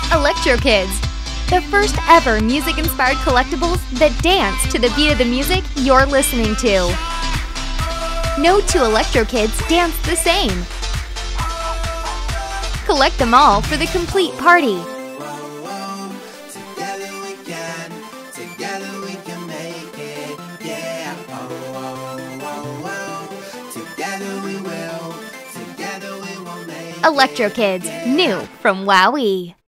Elektrokidz, the first ever music-inspired collectibles that dance to the beat of the music you're listening to. No two Elektrokidz dance the same. Collect them all for the complete party. Together we can make it, yeah. Together we will make it. Elektrokidz, new from WowWee.